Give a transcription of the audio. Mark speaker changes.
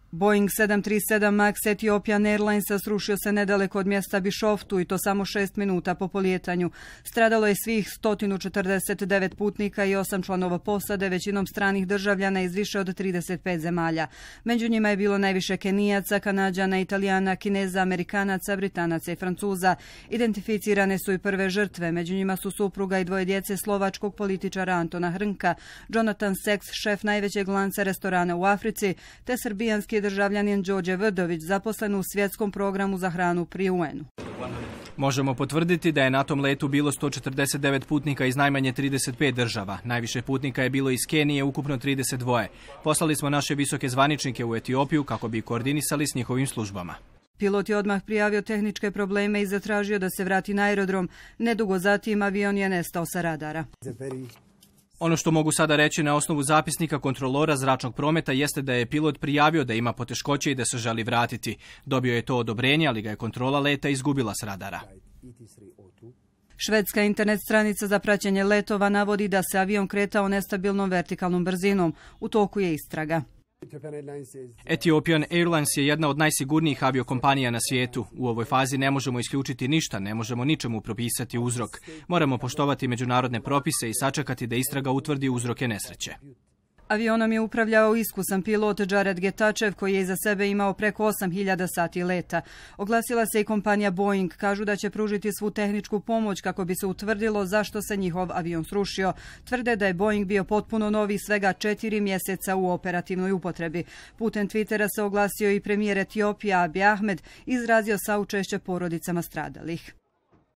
Speaker 1: Boeing 737 MAX Ethiopian Airlinesa srušio se nedaleko od mjesta Bišoftu i to samo 6 minuta po polijetanju. Stradalo je svih 149 putnika i 8 članova posade, većinom stranih državljana iz više od 35 zemalja. Među njima je bilo najviše Kenijaca, Kanađana, Italijana, Kineza, Amerikanaca, Britanaca i Francuza. Identificirane su i prve žrtve, među njima su supruga i dvoje djece slovačkog političara Antona Hrnka, Jonathan Seks, šef najvećeg lanca restorana u Africi, te srbijanski državljanin Đorđe Vrdović, zaposlen u svjetskom programu za hranu pri UN-u.
Speaker 2: Možemo potvrditi da je na tom letu bilo 149 putnika iz najmanje 35 država. Najviše putnika je bilo iz Kenije, ukupno 32. Poslali smo naše visoke zvaničnike u Etiopiju kako bi koordinisali s njihovim službama.
Speaker 1: Pilot je odmah prijavio tehničke probleme i zatražio da se vrati na aerodrom. Nedugo zatim avion je nestao sa radara.
Speaker 2: Ono što mogu sada reći na osnovu zapisnika kontrolora zračnog prometa jeste da je pilot prijavio da ima poteškoće i da se želi vratiti. Dobio je to odobrenje, ali ga je kontrola leta izgubila s radara.
Speaker 1: Švedska internet stranica za praćenje letova navodi da se avion kretao nestabilnom vertikalnom brzinom. U toku je istraga.
Speaker 2: Ethiopian Airlines je jedna od najsigurnijih aviokompanija na svijetu. U ovoj fazi ne možemo isključiti ništa, ne možemo ničemu propisati uzrok. Moramo poštovati međunarodne propise i sačekati da istraga utvrdi uzroke nesreće.
Speaker 1: Avionom je upravljao iskusan pilot BHRT Getačev koji je iza sebe imao preko 8000 sati leta. Oglasila se i kompanija Boeing. Kažu da će pružiti svu tehničku pomoć kako bi se utvrdilo zašto se njihov avion srušio. Tvrde da je Boeing bio potpuno novi svega 4 mjeseca u operativnoj upotrebi. Putem Twittera se oglasio i premijer Etiopije Abiy Ahmed, izrazio saučešće porodicama stradalih.